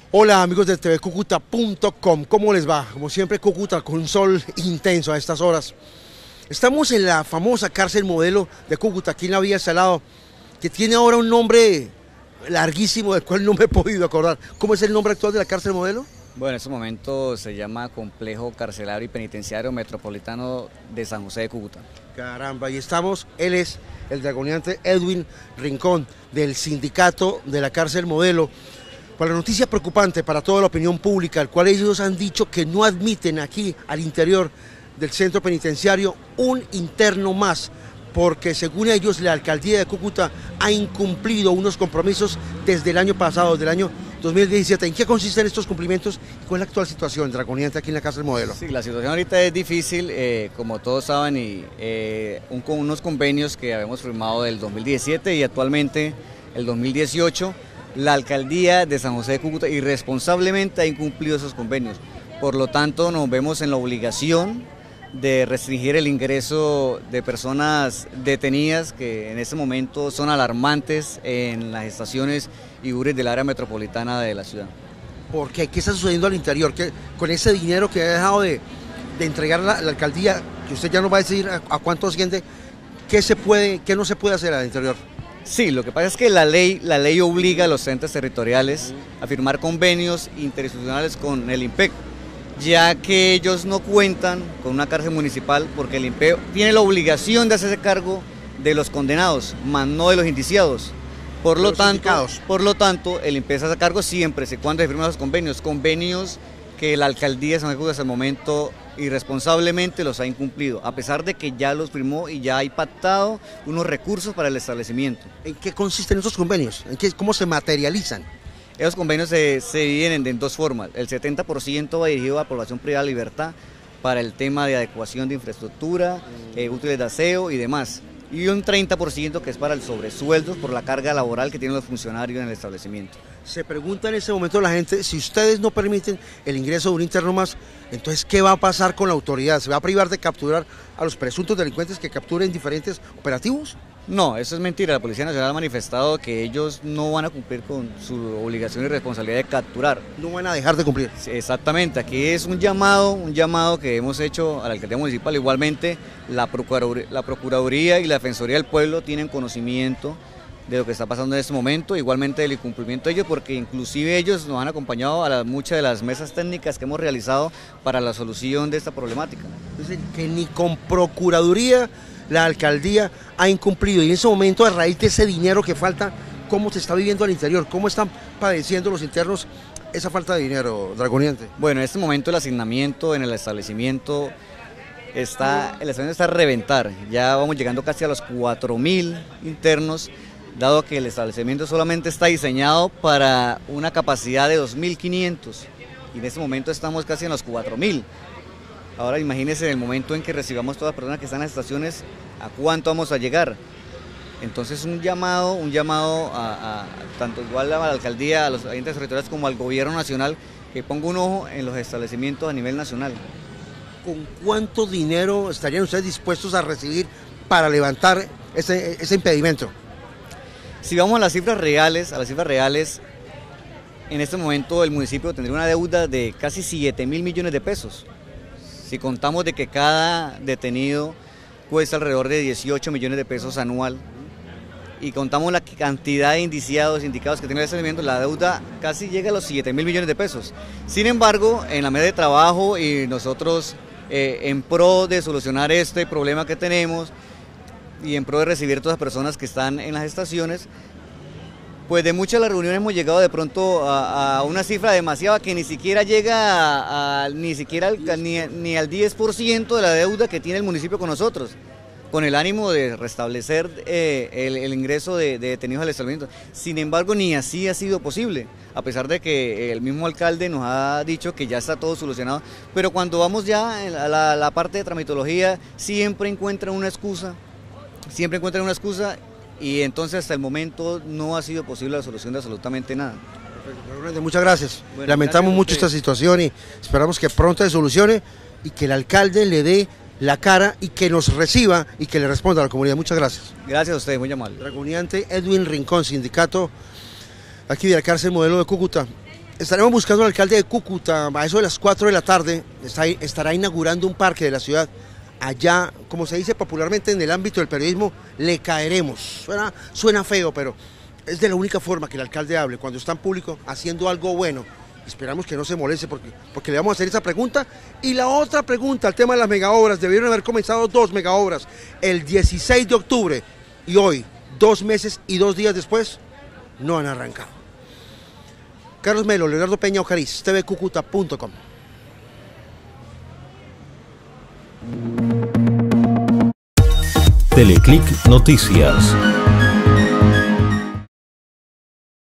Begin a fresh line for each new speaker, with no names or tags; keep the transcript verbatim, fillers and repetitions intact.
Hola amigos de T V Cúcuta punto com, ¿cómo les va? Como siempre Cúcuta con un sol intenso a estas horas. Estamos en la famosa cárcel modelo de Cúcuta, aquí en la vía Salado, que tiene ahora un nombre larguísimo del cual no me he podido acordar. ¿Cómo es el nombre actual de la cárcel modelo?
Bueno, en este momento se llama Complejo Carcelario y Penitenciario Metropolitano de San José de Cúcuta.
Caramba, y estamos, él es el dragoneante Edwin Rincón, del sindicato de la cárcel modelo. Para la noticia preocupante para toda la opinión pública, al cual ellos han dicho que no admiten aquí al interior del centro penitenciario un interno más, porque según ellos la alcaldía de Cúcuta ha incumplido unos compromisos desde el año pasado, desde el año dos mil diecisiete. ¿En qué consisten estos cumplimientos y cuál es la actual situación draconiante aquí en la cárcel modelo?
Sí, la situación ahorita es difícil, eh, como todos saben, y eh, un, unos convenios que habíamos firmado del dos mil diecisiete y actualmente el dos mil dieciocho. La alcaldía de San José de Cúcuta irresponsablemente ha incumplido esos convenios. Por lo tanto, nos vemos en la obligación de restringir el ingreso de personas detenidas que en este momento son alarmantes en las estaciones y U R I del área metropolitana de la ciudad.
¿Por qué? ¿Qué está sucediendo al interior? ¿Qué, con ese dinero que ha dejado de, de entregar la, la alcaldía, que usted ya nos va a decir a, a cuánto asciende, ¿qué se puede, qué no se puede hacer al interior?
Sí, lo que pasa es que la ley, la ley obliga a los entes territoriales a firmar convenios interinstitucionales con el INPEC, ya que ellos no cuentan con una cárcel municipal porque el INPEC tiene la obligación de hacerse cargo de los condenados, más no de los indiciados. Por lo tanto, por lo tanto, el INPEC se hace cargo siempre, y cuando se firman los convenios, convenios que la alcaldía de San José hasta el momento irresponsablemente los ha incumplido, a pesar de que ya los firmó y ya hay pactado unos recursos para el establecimiento.
¿En qué consisten esos convenios? ¿En qué, cómo se materializan?
Esos convenios se, se dividen en dos formas. El setenta por ciento va dirigido a población privada de libertad para el tema de adecuación de infraestructura, eh, útiles de aseo y demás. Y un treinta por ciento que es para el sobresueldo por la carga laboral que tienen los funcionarios en el establecimiento.
Se pregunta en ese momento la gente, si ustedes no permiten el ingreso de un interno más, entonces ¿qué va a pasar con la autoridad? ¿Se va a privar de capturar a los presuntos delincuentes que capturen diferentes operativos?
No, eso es mentira. La Policía Nacional ha manifestado que ellos no van a cumplir con su obligación y responsabilidad de capturar.
No van a dejar de cumplir.
Sí, exactamente, aquí es un llamado, un llamado que hemos hecho a la Alcaldía Municipal. Igualmente la Procuraduría, la Procuraduría y la Defensoría del Pueblo tienen conocimiento de lo que está pasando en este momento, igualmente del incumplimiento de ellos, porque inclusive ellos nos han acompañado a la, muchas de las mesas técnicas que hemos realizado para la solución de esta problemática.
Entonces, que ni con Procuraduría la alcaldía ha incumplido, y en ese momento, a raíz de ese dinero que falta, ¿cómo se está viviendo al interior? ¿Cómo están padeciendo los internos esa falta de dinero, dragoniante?
Bueno, en este momento el asignamiento en el establecimiento está, el establecimiento está a reventar, ya vamos llegando casi a los cuatro mil internos, dado que el establecimiento solamente está diseñado para una capacidad de dos mil quinientos y en este momento estamos casi en los cuatro mil. Ahora imagínense en el momento en que recibamos todas las personas que están en las estaciones, ¿a cuánto vamos a llegar? Entonces un llamado, un llamado a, a tanto igual a la alcaldía, a los agentes territoriales como al gobierno nacional, que ponga un ojo en los establecimientos a nivel nacional.
¿Con cuánto dinero estarían ustedes dispuestos a recibir para levantar ese, ese impedimento?
Si vamos a las cifras reales, a las cifras reales, en este momento el municipio tendría una deuda de casi siete mil millones de pesos. Si contamos de que cada detenido cuesta alrededor de dieciocho millones de pesos anual y contamos la cantidad de indiciados, indicados que tiene el establecimiento, la deuda casi llega a los siete mil millones de pesos. Sin embargo, en la mesa de trabajo y nosotros eh, en pro de solucionar este problema que tenemos y en pro de recibir a todas las personas que están en las estaciones, pues de muchas de las reuniones hemos llegado de pronto a, a una cifra demasiada que ni siquiera llega a, a, ni siquiera al, ni, ni al diez por ciento de la deuda que tiene el municipio con nosotros, con el ánimo de restablecer eh, el, el ingreso de, de detenidos al establecimiento. Sin embargo, ni así ha sido posible, a pesar de que el mismo alcalde nos ha dicho que ya está todo solucionado, pero cuando vamos ya a la, la parte de tramitología, siempre encuentran una excusa, siempre encuentran una excusa, y entonces hasta el momento no ha sido posible la solución de absolutamente nada.
Perfecto. Muchas gracias.
Bueno,
Lamentamos
gracias
mucho esta situación y esperamos que pronto se solucione y que el alcalde le dé la cara y que nos reciba y que le responda a la comunidad. Muchas gracias.
Gracias a ustedes, muy amable.
Dragoneante Edwin Rincón, sindicato aquí de la cárcel modelo de Cúcuta. Estaremos buscando al alcalde de Cúcuta a eso de las cuatro de la tarde, está, estará inaugurando un parque de la ciudad. Allá, como se dice popularmente en el ámbito del periodismo, le caeremos. Suena, suena feo, pero es de la única forma que el alcalde hable, cuando está en público haciendo algo bueno. Esperamos que no se moleste porque, porque le vamos a hacer esa pregunta. Y la otra pregunta, el tema de las megaobras, debieron haber comenzado dos megaobras el dieciséis de octubre y hoy, dos meses y dos días después, no han arrancado. Carlos Melo, Leonardo Peña Ojariz, T V Cúcuta punto com.
Teleclic Noticias.